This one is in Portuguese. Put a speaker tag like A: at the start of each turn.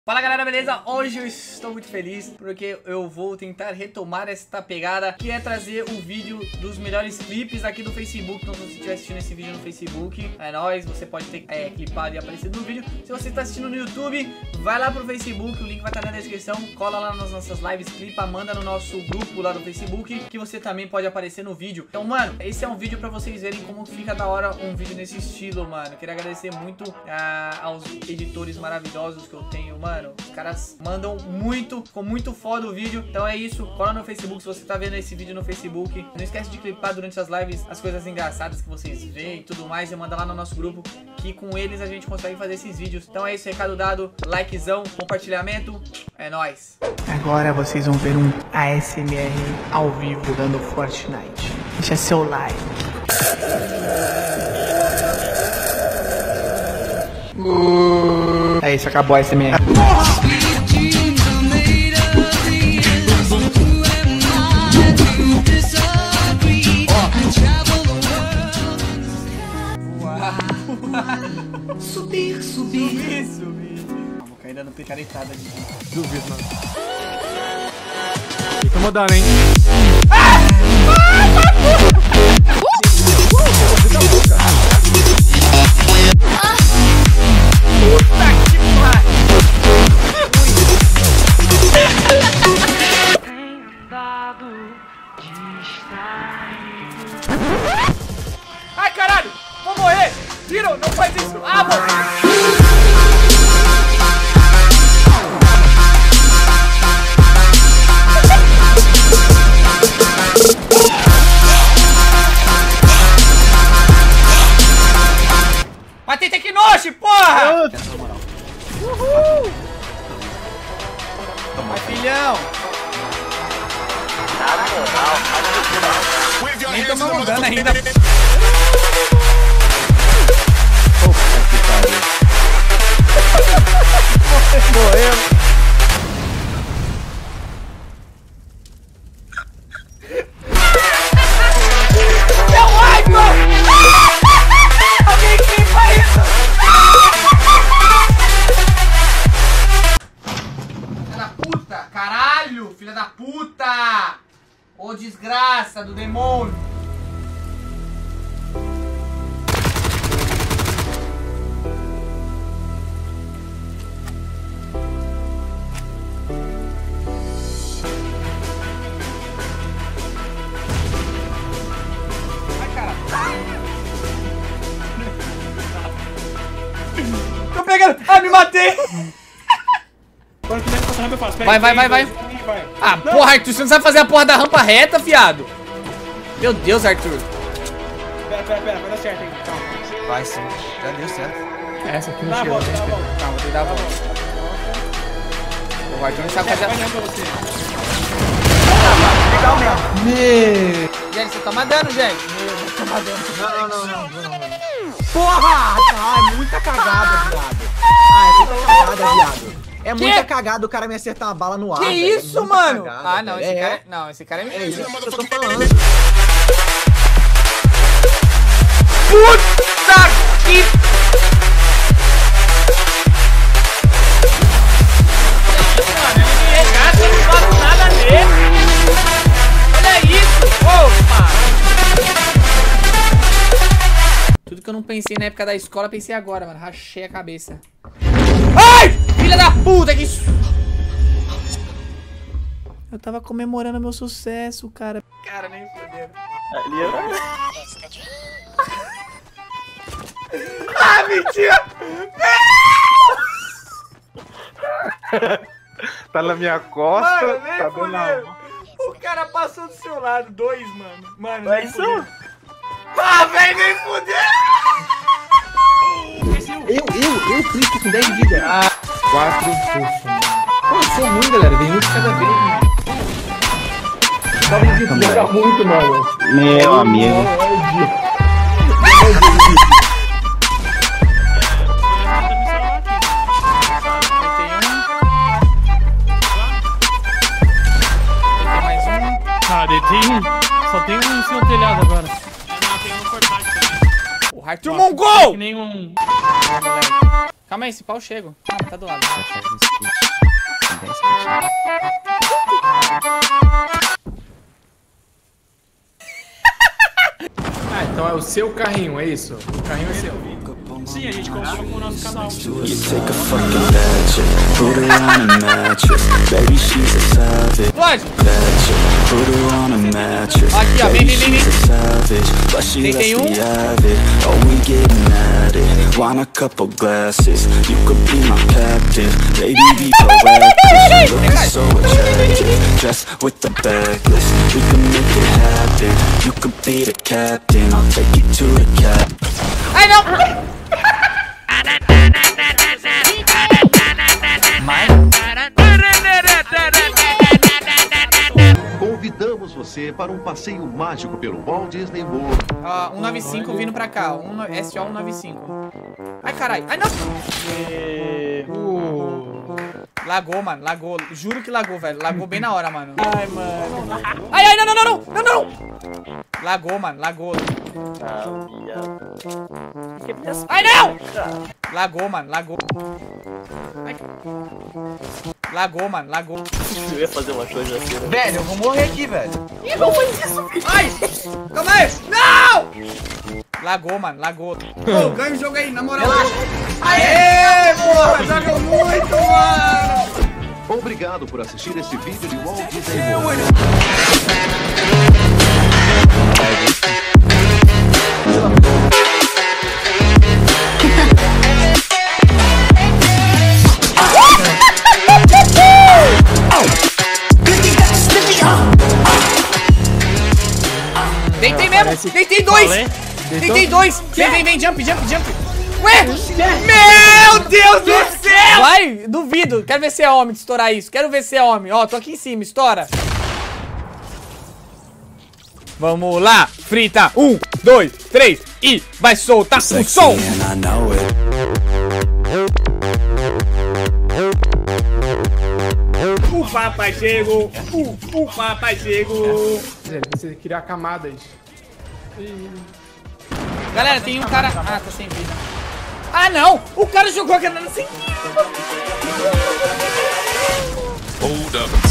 A: Fala galera, beleza? Hoje eu estou muito feliz porque eu vou tentar retomar essa pegada, que é trazer o vídeo dos melhores clipes aqui do Facebook. Então se você estiver assistindo esse vídeo no Facebook, é nóis, você pode ter clipado e aparecido no vídeo. Se você está assistindo no YouTube, vai lá pro Facebook, o link vai estar na descrição. Cola lá nas nossas lives, clipa, manda no nosso grupo lá do Facebook, que você também pode aparecer no vídeo. Então mano, esse é um vídeo pra vocês verem como fica da hora um vídeo nesse estilo, mano. Queria agradecer muito aos editores maravilhosos que eu tenho, mano. Os caras mandam muito, ficou muito foda o vídeo. Então é isso, cola no Facebook se você tá vendo esse vídeo no Facebook. Não esquece de clipar durante as lives as coisas engraçadas que vocês veem e tudo mais, e manda lá no nosso grupo, que com eles a gente consegue fazer esses vídeos. Então é isso, recado dado, likezão, compartilhamento, é nóis.
B: Agora vocês vão ver um ASMR ao vivo jogando Fortnite. Deixa seu like. É isso, acabou a ASMR.
C: Subir, subir.
A: Vou cair dando picaretada de
D: Duvido, mano. Fica mudando, hein?
A: Ai, caralho! Vou morrer! Tiro, não faz isso! Ah, vou... Matei Tecnoshi, porra! Uhul! Vai, filhão! Nem tomamos dano ainda. Morreu. Meu iPhone! Alguém clipa isso! Filha da puta! Caralho! Filha da puta! Ô desgraça do demônio! Ai, cara! Tô pegando! Ai, me matei!
D: Quando quiser passar rampa, eu faço.
A: Vai. Ah, porra, Arthur, você não sabe fazer a porra da rampa reta, fiado? Meu Deus, Arthur.
D: Pera, vai dar certo aí. Calma.
E: Vai sim, já deu certo.
D: Essa aqui não chegou.
A: Calma, vou ter que dar a volta. O Arthur não sabe fazer a...
D: Vai pra você.
E: Legal mesmo.
A: Gente, você toma dano, gente.
E: Não. Porra! Ah, é muita cagada, viado. É muita cagada o cara me acertar uma bala no ar.
A: Que
E: velho.
A: isso,
E: É muita
A: mano?
E: cagada,
A: Ah, não,
E: velho.
A: esse cara é
E: É
A: mentira.
E: isso que eu tô falando.
A: Puta que... Mano, ele me regata, eu não faço nada nele. Olha isso, opa! Tudo que eu não pensei na época da escola, pensei agora, mano. Rachei a cabeça. Ai! Filha da puta, que isso... Eu tava comemorando meu sucesso, cara. Cara, nem fodendo. Ah, mentira!
D: Tá na minha costa.
A: Mano, nem
D: tá dando na
A: fodendo.
D: mão.
A: O cara passou do seu lado, dois, mano. Mano,
E: É
A: nem
E: isso?
A: fodendo. Ah, velho, nem fodeu!
E: Eu fiz com 10 vidas.
D: 4
E: Pô, eu sou ruim, galera. Vem um de cada vez. Joga muito, mano.
F: Meu amigo.
A: Mais um.
D: Ah, tem um. Só tem um em cima do telhado agora.
A: O Arthur Mongol!
D: Que nem um...
A: Calma aí, esse pau eu chego. Ah, tá do lado.
E: então é o seu carrinho, é isso? O carrinho é seu.
D: Sim, a gente comprou com o nosso canal.
F: You take a fucking bad chick, put her on a mattress. Baby, she's a savage.
A: Pode.
F: Bad chick, put her on a mattress.
A: Aqui, ó, vem,
F: Baby,
A: vem, vem,
F: she's
A: vem.
F: a savage, but she lets
A: Tem
F: me have it. Oh, we getting at it. Want a couple glasses? You could be my captain. Baby, be proactive. You look so attractive. Dressed with the backless. We can make it happen. You could be the captain. I'll take you to the cap.
A: Ai, não!
G: Convidamos você para um passeio mágico pelo Walt Disney World.
A: 195 vindo pra cá. SO 195. Ai, caralho. Ai, não! Lagou, mano. Lagou. Juro que lagou, velho. Lagou bem na hora, mano. Ai, mano. Ai, ai, não, não, não, não. Não, não, não. Lagou, mano. Lagou. Ai, não! Lagou, mano. Lagou. Ai. Lagou, mano. Lagou.
H: Eu ia fazer uma coisa assim, né?
E: Velho, eu vou morrer aqui, velho.
A: Ih, não faz isso. Ai! Calma aí. Não! Lagou, mano. Lagou. Ô, ganha o jogo aí, na moral. Aê, porra. Joga muito, mano.
G: Obrigado por assistir esse vídeo de Walt Disney World.
A: Deitei mesmo. Deitei dois. Deitei dois. Vem, vem, jump, jump, jump. Ué! Meu Deus do céu! Vai, duvido. Quero ver se é homem de estourar isso. Quero ver se é homem. Ó, tô aqui em cima, estoura. Vamos lá, frita. 1, 2, 3 e vai soltar o som. O papai chegou. O papai chegou.
E: Você criar camadas.
A: Galera, tem um cara... Ah, tá sem vida. Ah, não! O cara jogou a granada sem vida.
F: Hold up.